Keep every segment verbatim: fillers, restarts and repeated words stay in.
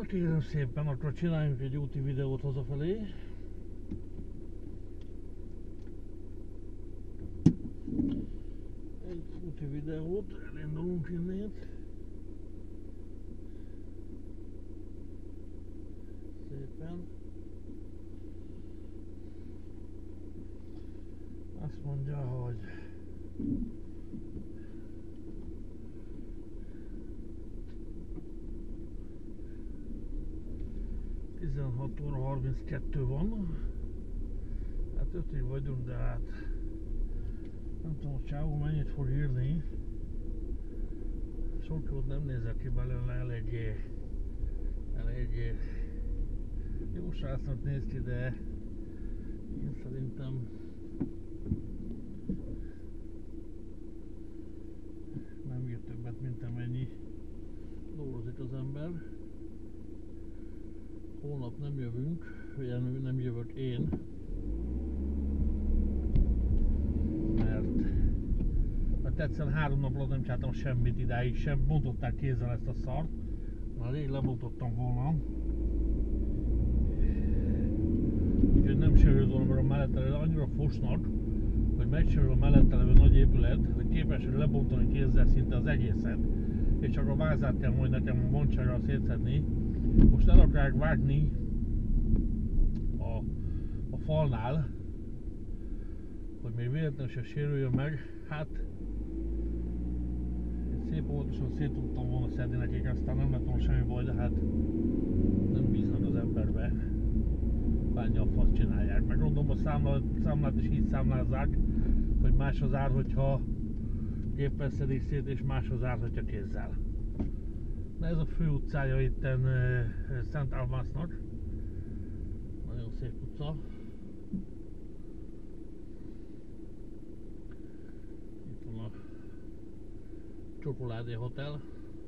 Na kérem szépen, akkor csináljunk egy úti videót hazafelé. Egy úti videót, elindulunk innét. Szépen. Azt mondja, hogy tizenhat óra harminckettő van. Hát ötig vagyunk, de hát nem tudom, a csávó mennyit fog írni. Sok jót nem nézek ki belőle, eléggé eléggé jó srácnak néz ki, de én szerintem nem ír többet, mint amennyi dolgozik az ember. Holnap nem jövünk, olyan nem jövök én, mert mert egyszerűen három nap alatt nem csináltam semmit idáig, sem bontották kézzel ezt a szart, már rég lebontottam volna. Úgyhogy nem sérül volna, mert a mellettele annyira fosnak, hogy megsérül a mellettelevő nagy épület, hogy képes lebontani kézzel szinte az egészet, és csak a vázát kell majd nekem a bontsággal szétszedni. Most el akarják vágni a, a falnál, hogy még véletlenül se sérüljön meg. Hát szép óvatosan szét tudtam volna szedni nekik, aztán nem lett volna semmi baj, de hát nem bíznak az emberbe. Bánja a fasz csinálják. Meg gondolom a számlát, számlát is így számlázzák, hogy más az ár, hogyha géppel szedik szét, és más az ár, hogyha kézzel. Na ez a fő utcája itten uh, Szent Almásznak. Nagyon szép utca. Itt van a Csokoládé Hotel.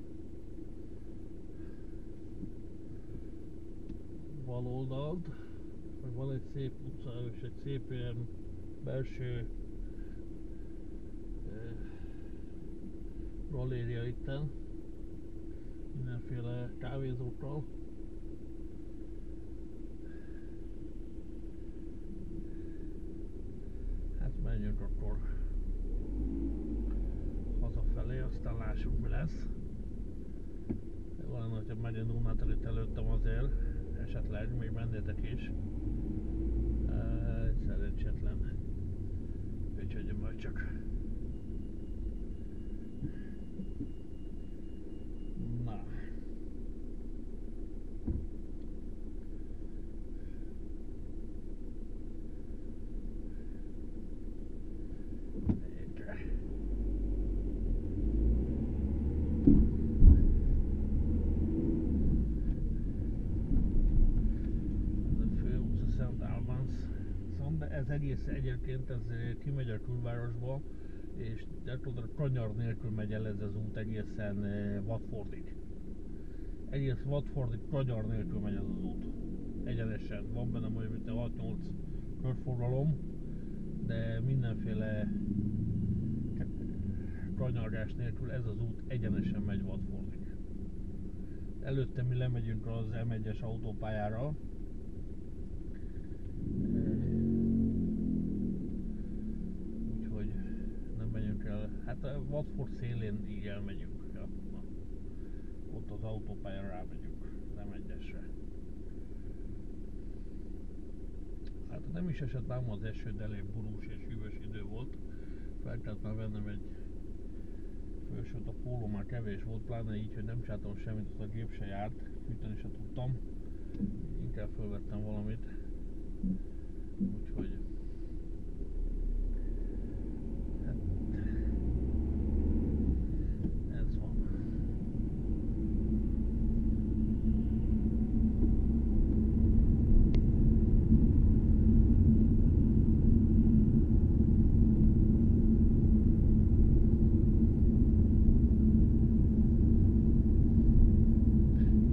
Bal oldalt, meg van egy szép utca és egy szép ilyen belső uh, galéria itten. Mindenféle kávézókkal. Hát menjünk akkor hazafelé, aztán lássuk, mi lesz. Jó lenne, hogyha megint Dunától itt előttem, azért esetleg még mennétek is. Egy szerencsétlen. Úgyhogy majd csak. Na. De ez egész egyébként ez kimegy a külvárosba, és tudod, kanyar nélkül megy el ez az út egészen Watfordig. Egész Watfordig kanyar nélkül megy ez az út. Egyenesen. Van benne majd hat-nyolc körforgalom, de mindenféle kanyargás nélkül ez az út egyenesen megy Watfordig. Előtte mi lemegyünk az em egyes autópályára. Hát a Watford szélén így elmegyünk, ja. Na, ott az autópályára rámegyünk, nem egyesre. Hát nem is esett ám az eső, de elég borús és hűvös idő volt. Fel kellett már vennem egy fősőt, a póló már kevés volt, pláne így, hogy nem csináltam semmit, az a gép se járt, fűteni se tudtam. Inkább felvettem valamit, úgyhogy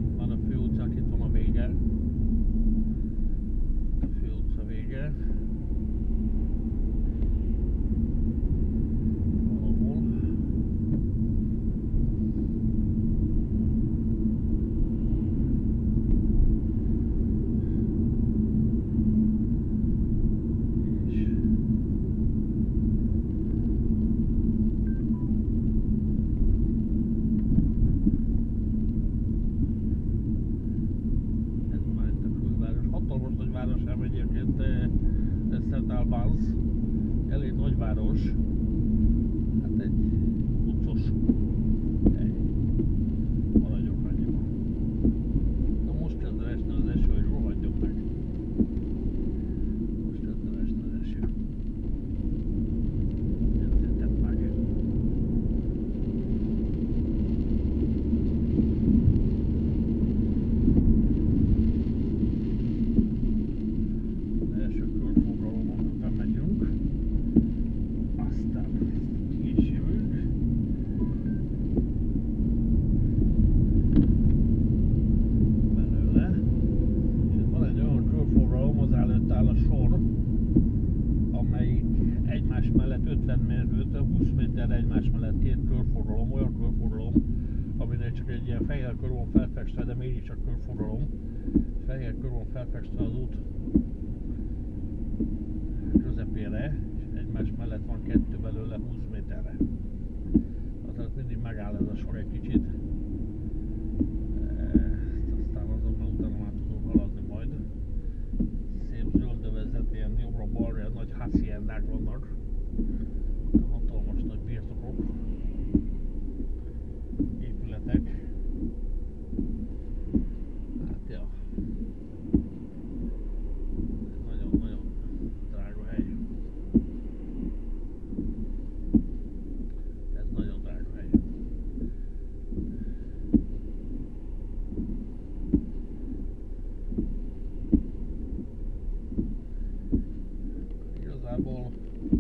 a fő utca vége. város. Hát egy utcos hely. Maradjunk annyiban. Na most kezd esni az eső, hogy rohadjon meg. Most kezd esni az eső. Nézzétek meg. Az első körforgalomon bemegyünk. Aztán ki is jövünk. Belőle. És itt van egy olyan körforgalom, az előtt áll a sor, amelyik egymás mellett ötven méter, húsz méter egymás mellett két körforgalom, olyan körforgalom, aminél csak egy ilyen fehér kör van felfestve, de mégiscsak körforgalom. Fehér kör van felfestve az út közepére, és egymás mellett van kettő belőle húsz méterre. Aztán mindig megáll ez a sor egy kicsit. Aztán azon már utána már tudunk haladni majd. Szép zöld övezet, ilyen jobbra-balra nagy haciendák vannak. Hatalmas nagy birtokok. Épületek. Hát ja. Nagyon-nagyon drága hely. Ez nagyon drága hely. Igazából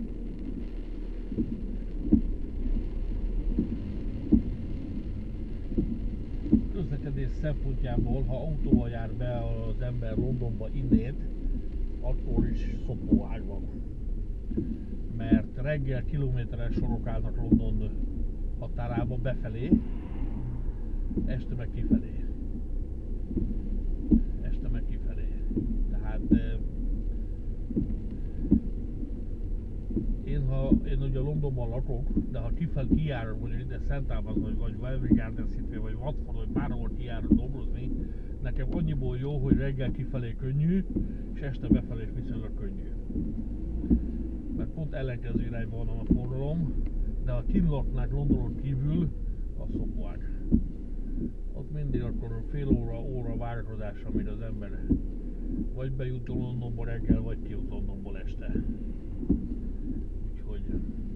közlekedés szempontjából, ha autóval jár be az ember Londonba innét, akkor is szopóág van. Mert reggel kilométeres sorok állnak London határába befelé, este meg kifelé. Este meg kifelé. Tehát én, ha, én ugye Londonban lakok, de ha kifel kijárok, mondjuk ide Szent Albans, vagy, vagy Covent Garden City, vagy Watford, vagy bárhol kijárok dolgozni, nekem annyiból jó, hogy reggel kifelé könnyű, és este befelé is viszonylag könnyű. Mert pont ellenkező irányban van a forgalom, de ha kint laknák Londonon kívül, az szopóág. Ott mindig akkor fél óra, óra várakozás, amíg az ember vagy bejut Londonból reggel, vagy kijut Londonból este. Úgyhogy...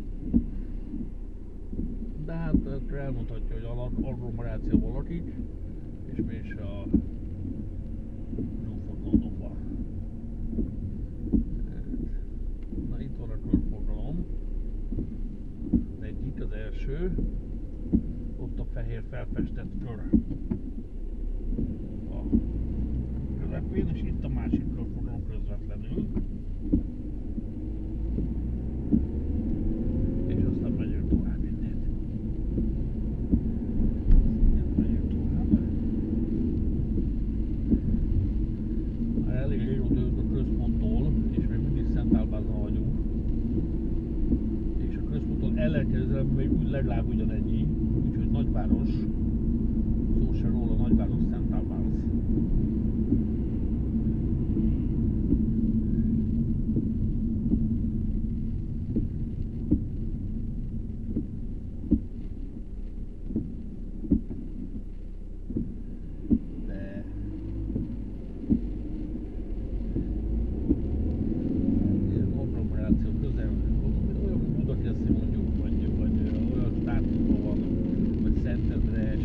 De hát elmondhatja, hogy agglomerációban lakik, és mégse a zsúfolt Londonban. Na itt van a körforgalom. Az egyik, az első. Ott a fehér felfestett kör a közepén, és itt a másik körforgalom közvetlenül. És aztán megyünk tovább innét. Itt megyünk tovább. Már elég régóta jövünk a központtól, és még mindig Szent Albánson vagyunk. És a központtól ellenkezően még úgy legalább ugyanennyi, úgyhogy nagyváros, szó se róla, nagyváros Szent Albans. De ilyen agglomeráció közel, olyan Budakeszi mondjuk, vagy, vagy olyan státuszban van, vagy Szentendres,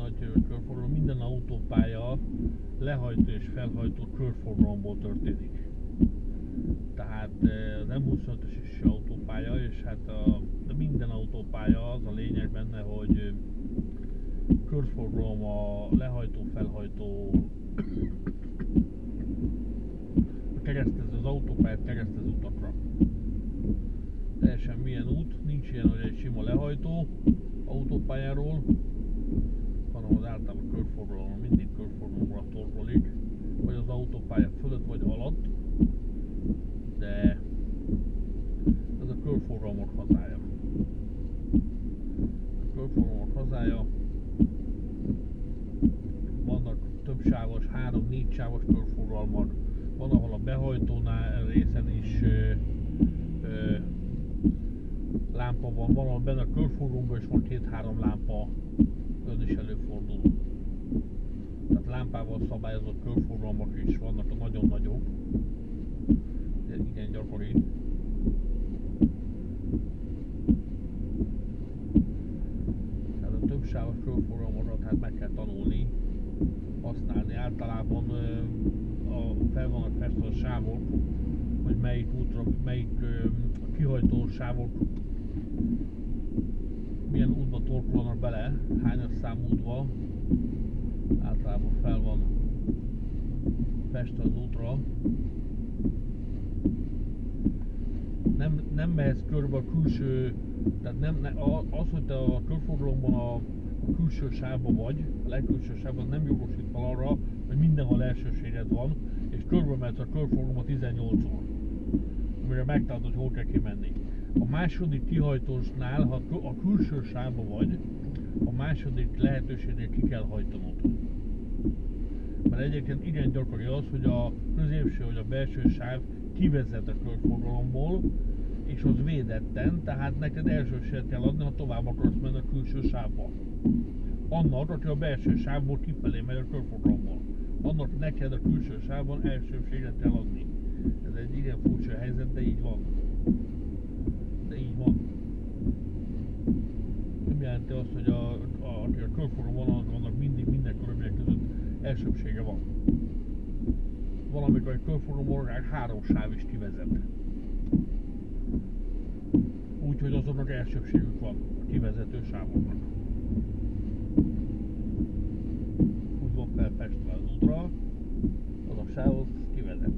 lehajtó és körforgalom, minden autópálya lehajtó és felhajtó körforgalomból történik. Tehát az M huszonötös is autópálya, és hát a, de minden autópálya, az a lényeg benne, hogy körforgalom a lehajtó, felhajtó, keresztező, az autópályát keresztező utakra. Teljesen milyen út, nincs ilyen, hogy egy sima lehajtó autópályáról, hanem az általában körforgalom, mindig körforgalomra torkolik, vagy az autópálya fölött, vagy alatt, de ez a körforgalmak hazája. A körforgalmak hazája, vannak több sávos, három-négy sávos körforgalmak, van, ahol a behajtónál részen is ö, ö, lámpa van, van, ahol benne a körforgalomban is van két-három lámpa, ön is előfordul. Tehát lámpával szabályozott körforgalmak is vannak, a nagyon nagyok, de igen gyakori. Tehát a több sávos körforgalmakat hát meg kell tanulni, használni. Általában a, fel vannak festve a sávok, hogy melyik útra, melyik a kihajtó sávok milyen útba torkolnak bele, hányas számú útba. Általában fel van festve az útra. Nem, nem mehetsz körbe a külső, tehát nem, ne, az, hogy te a körforgalomban a, a külső sávban vagy, a legkülső sávban nem jogosít fel arra, hogy mindenhol elsőséged van, és körbe mehetsz a körforgalomban tizennyolcszor, amire megtalálod, hogy hol kell kimenni. A második kihajtósnál, ha a külső sávban vagy, a második lehetőségnél ki kell hajtanod. Mert egyébként igen gyakori az, hogy a középső vagy a belső sáv kivezet a körforgalomból, és az védetten, tehát neked elsőséget kell adni, ha tovább akarsz menni a külső sávba. Annak, aki a belső sávból kifelé megy a körforgalomból. Annak neked a külső sávban elsőséget kell adni. Ez egy igen furcsa helyzet, de így van. De így van. Nem jelenti azt, hogy a, a, aki a körforgalomban vannak, annak mindig minden körülmények között elsőbsége van. Valamikor egy körforgalomból három sáv is kivezet. Úgyhogy azoknak elsőbségük van a kivezető sávoknak. Úgy van felfestve az útra, az a sáv az kivezet.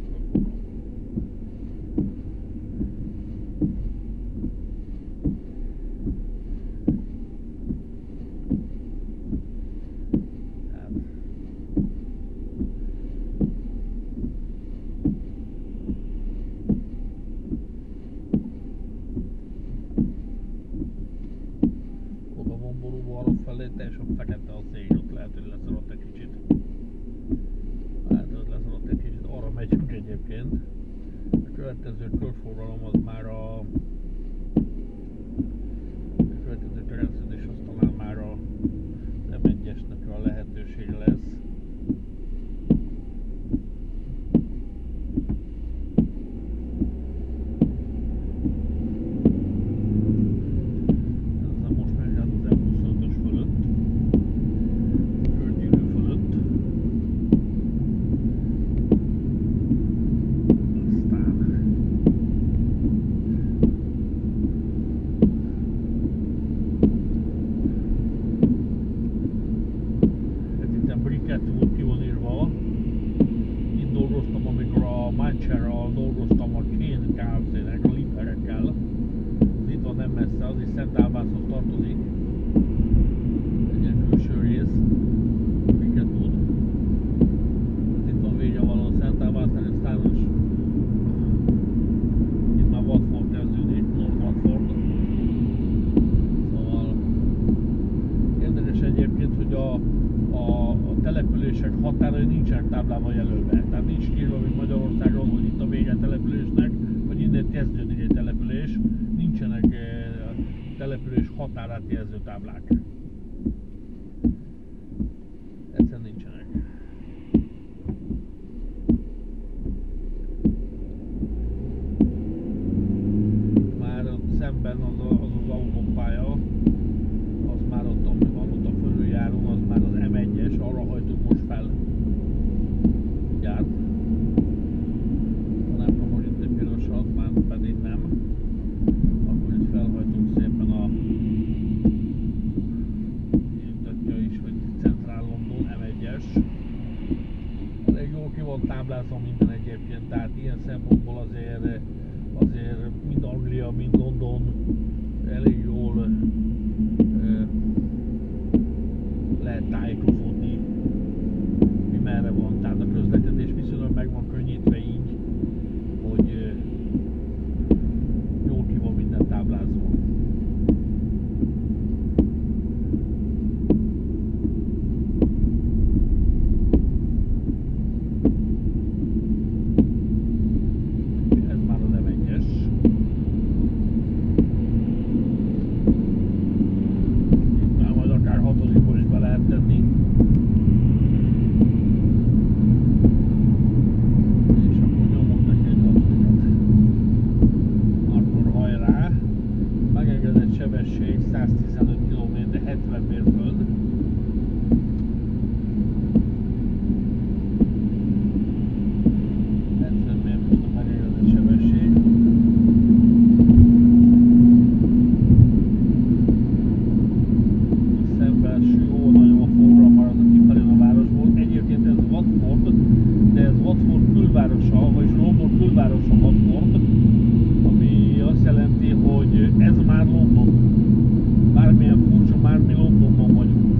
Teljesen fekete a szél, ott lehet, hogy leszaladt egy kicsit. Lehet, hogy leszaladt egy kicsit, arra megyünk egyébként. A következő körforgalom az már a... A következő keresztezés az talán már a nem egyesnek a lehetősége lesz. Mancherral dolgoztam a Kén Kft-nek, a Lipherekkel. Itt van nem messze, az is Szent Árvászhoz tartozik. Egy ilyen külső rész, miket tud. Itt van vége valahol Szent Árvásznál, és Stános. Itt már Watford kezdődik, North Watford. Szóval érdekes egyébként, hogy a, a, a települések határai nincsenek táblával jelölve. Tehát nincs írva, mint Magyarországon, hogy itt a vége a településnek, vagy innen kezdődik egy település. Nincsenek eh, település határát jelző táblák. Egyszerűen nincsenek. Már ott szemben az az, az autópálya, az már ott, van ott a fölüljárón, az már sebesség száztizenöt kilométer, hetven mérföld. hetven mérföld a megengedett sebesség. Szembelső jó nagyon a forgalom már az a kifelé a városból. Egyébként ez Watford, de ez Watford külvárosa, vagyis London külvárosa Watford, ami azt jelenti, hogy ez már London. Bármilyen furcsa, már mi Londonban vagyunk.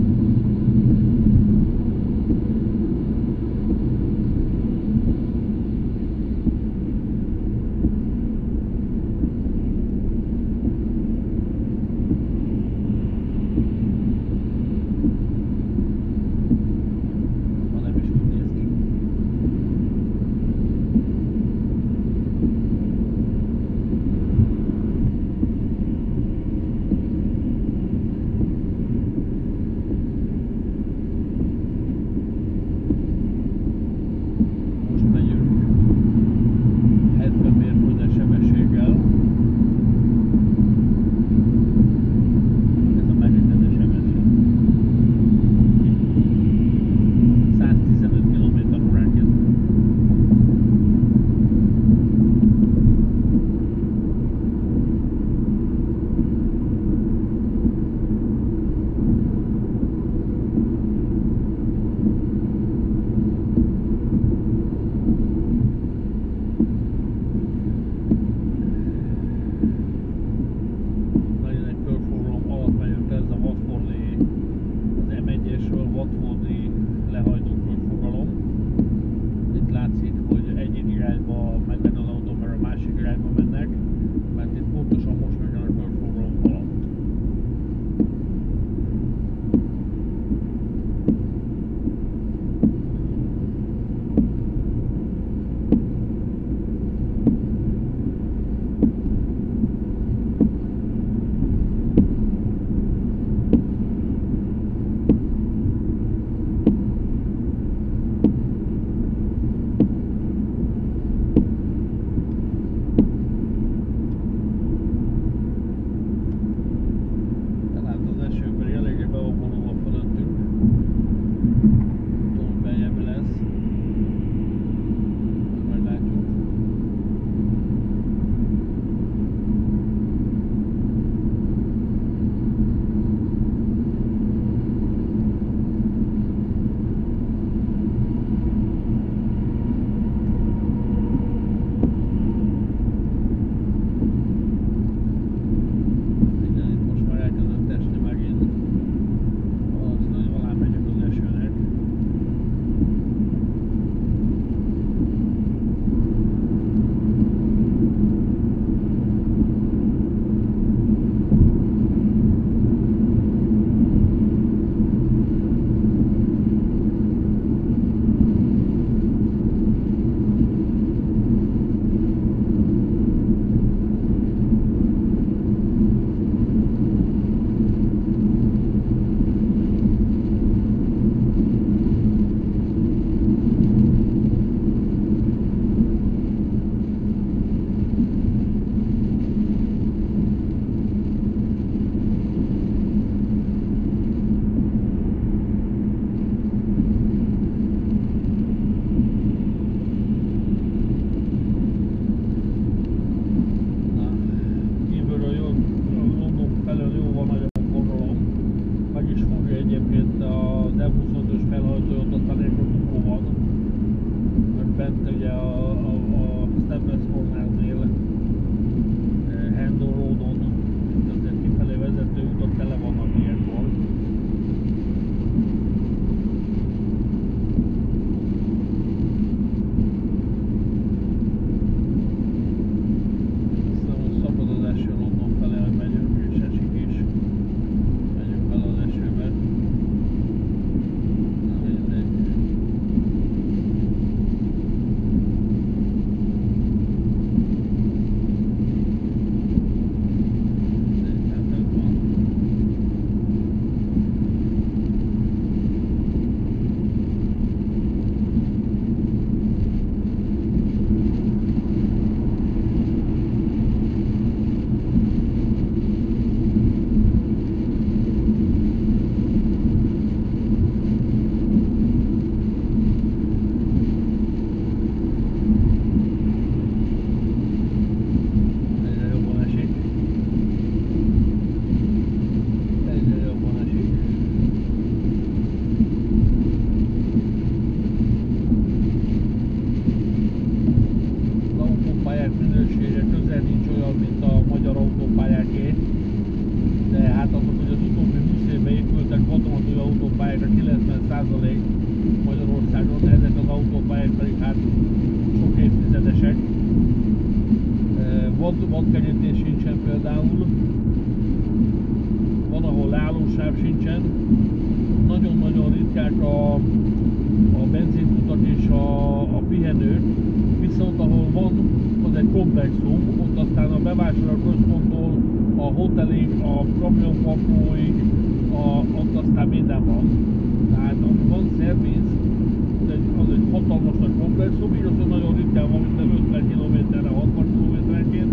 hotelig, a kamionparkolóig, a, ott aztán minden van. Tehát ami van szerviz, az egy, az egy hatalmas nagy komplexum, így azon nagyon ritkán van, mint ötven kilométerre, hatvan kilométerenként,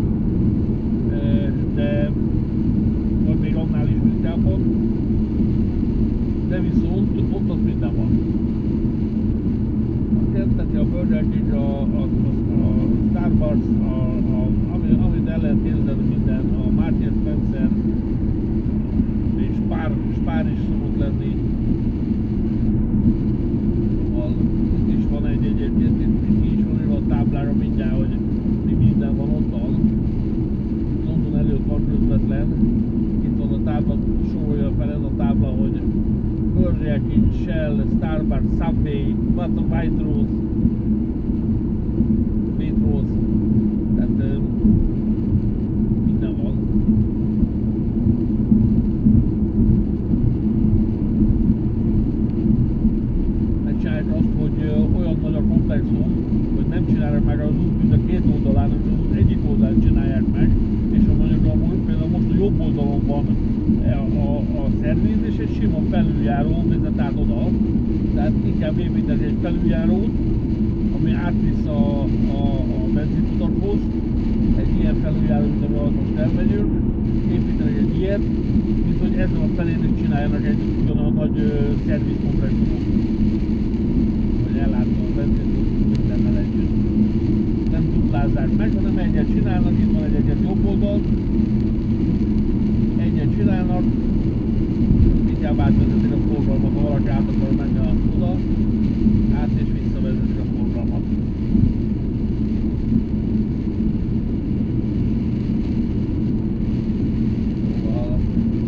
de vagy még annál is ritkábban, de viszont ott az minden van. A Kentucky, a Burger King, a, a, a Starbucks, a, a, ami, amit el lehet képzelni minden, a Marks and Spencer, és pár, pár is szokott lenni. Itt is van egy egyébként, itt is van írva a táblára mindjárt, hogy mi minden van ottan. London előtt van közvetlen. Itt van a tábla, sorolja fel ez a tábla, hogy Burger King, Shell, Starbucks, Subway, Waitrose, Waitrose, tehát minden van. Megcsinálják azt, hogy olyan nagy a komplexum, hogy nem csinálják meg az út, a két oldalán, hanem az út egyik oldalán csinálják meg, és a mondjuk a, például most a jobb oldalon van a, a, a szerviz, és egy sima felüljáró vezet át oda, tehát inkább építenek egy felüljárót, ami átvisz a, a, a benzinkutakhoz, egy ilyen felüljáró, mint amivel most elmegyünk, építenek egy ilyet, mint hogy ezen a felén is csináljanak egy ugyanolyan nagy szervizkomplexumot, hogy ellátva a benzinkutakot mindennel együtt. Nem duplázzák meg, hanem egyet csinálnak, itt van egy egyet jobb oldal, egyet csinálnak, inkább átvezetik a forgalmat, ha valaki át akar menni a oda, át és visszavezetik a forgalmat. Szóval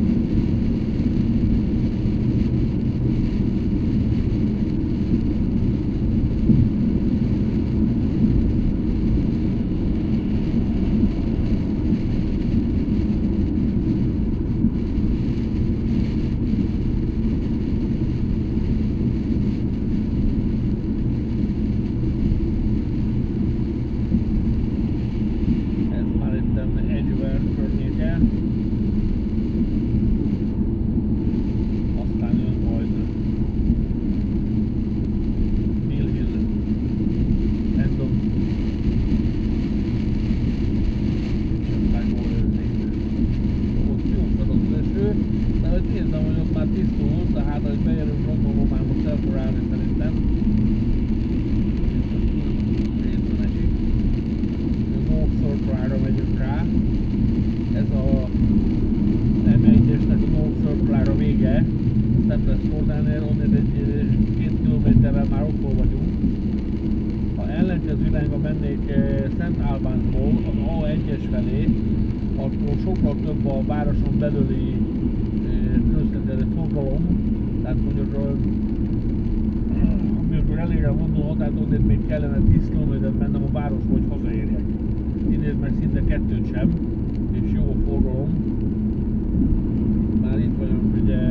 Szent Albánból az á egyes felé, akkor sokkal több a városon belüli közlekedő forgalom, tehát mondjuk amikor elérem London határt, onnél még kellene tíz kilométert mennem a városba, hogy hazaérjek. Innen meg szinte kettőt sem, és jó a forgalom. Már itt vagyunk ugye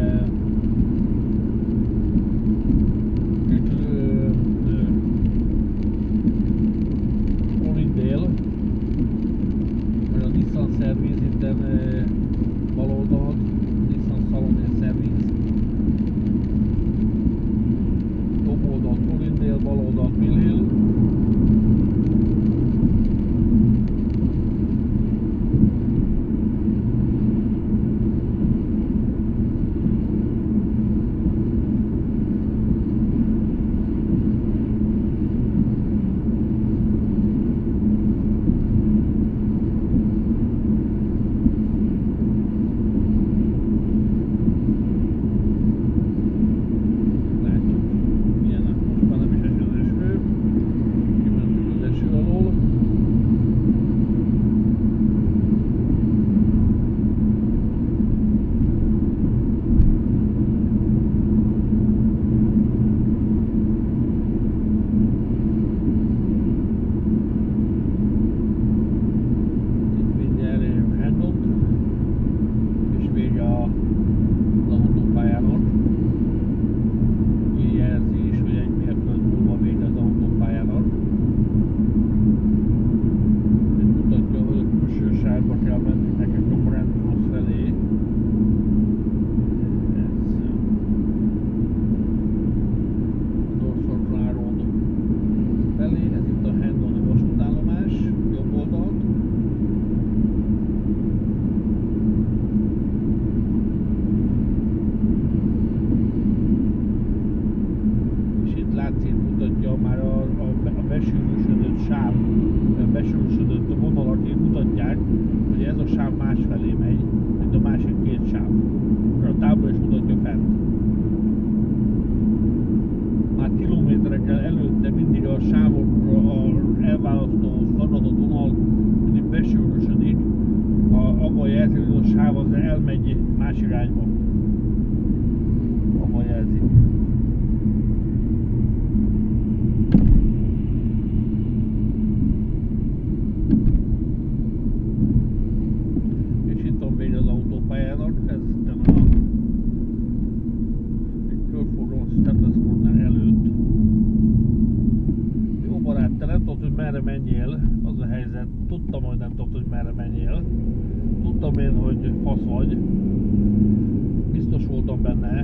Colindale, vagy a Nissan Service itten bal oldalon, Nissan Salon Service. Jobb oldal Colindale, bal oldal Mill Hill. elmegy más irányba. Abba jelzik. És itt van még az autópályának, ez a egy körforgalom Stephen's előtt. Jó barát, te nem tudod, hogy merre menjél, az a helyzet. Tudtam, hogy nem tudod, hogy merre menjél. Tudtam én, hogy fasz vagy. Biztos voltam benne.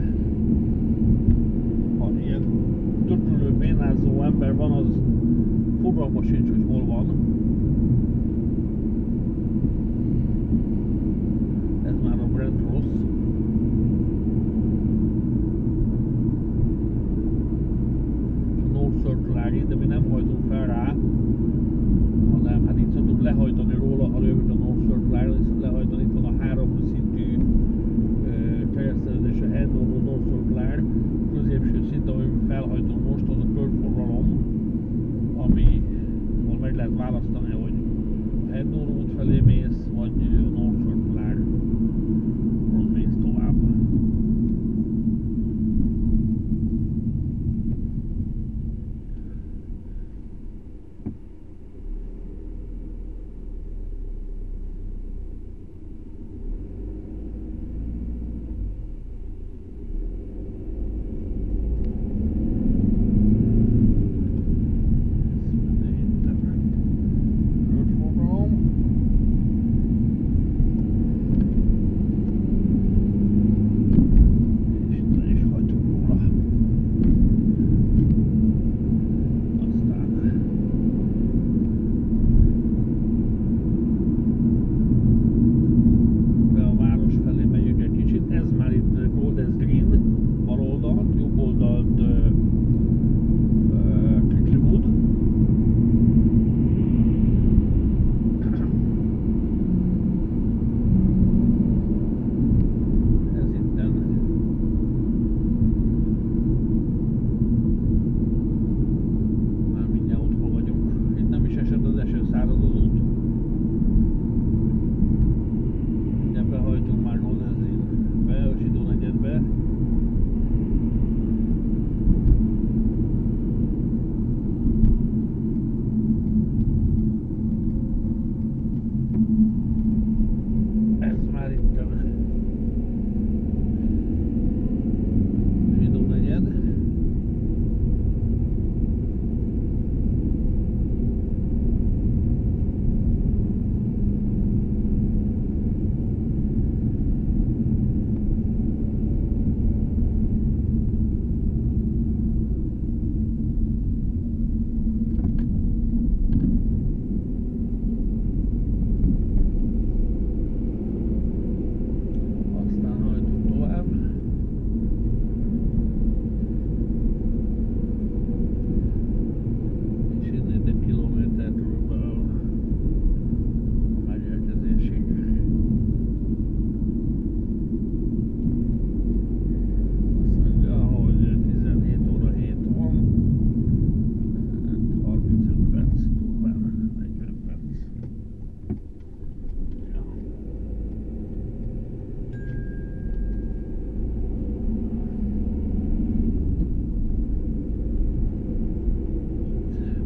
Ha ilyen tökülő, bénázó ember van, az fogalma sincs, hogy hol van. Ez már a Brent Ross. És a North Circular, de mi nem hajtunk fel rá. Hanem hát itt szoktuk lehajtani róla, ha jövünk a North Circular, viszont lehajtani. Itt van a három szintű keresztelődés, a Head Road, North Circular. Középső szint, amit felhajtunk most, az a körforgalom, ami meg lehet választani, hogy a Head Road felé mész, vagy a North Circular-ról mész tovább.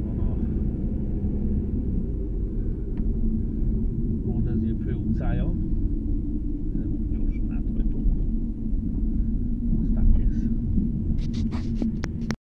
Utcája.